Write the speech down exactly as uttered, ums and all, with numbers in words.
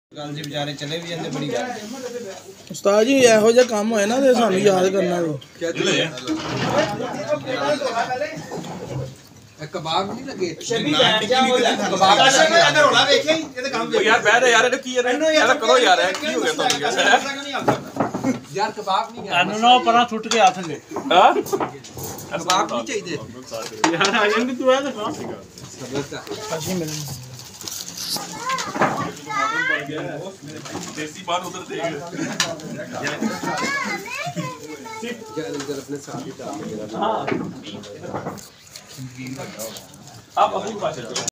ਗੱਲ ਜੀ ਵਿਚਾਰੇ ਚਲੇ ਵੀ ਜਾਂਦੇ ਬੜੀ ਗੱਲ ਉਸਤਾਦ ਜੀ ਇਹੋ ਜਿਹਾ ਕੰਮ ਹੋਏ ਨਾ ਤੇ ਸਾਨੂੰ ਯਾਦ ਕਰਨਾ ਲੋ ਕਬਾਬ ਨਹੀਂ ਲੱਗੇ ਕਬਾਬ ਅੰਦਰ ਹੋਣਾ ਵੇਖਿਆ ਹੀ ਇਹਦੇ ਕੰਮ ਯਾਰ ਬਹਿ ਜਾ ਯਾਰ ਇਹਨੂੰ ਕੀ ਇਹਦਾ ਕਰੋ ਯਾਰ ਕੀ ਹੋ ਗਿਆ ਤੁਹਾਨੂੰ ਯਾਰ ਕਬਾਬ ਨਹੀਂ ਇਹਨੂੰ ਨਾ ਪਰਾਂ ਛੁੱਟ ਕੇ ਆ ਥੱਲੇ ਹਾਂ ਕਬਾਬ ਨਹੀਂ ਚਾਹੀਦੇ ਯਾਰ ਆ ਜਾਂਦੀ ਤੂੰ ਇਹ ਦਿਖਾ ਅਸੀਂ ਮਿਲਣ देसी बात उधर देख यार इधर अपने साथ ही डाल हाँ आप अपनी बात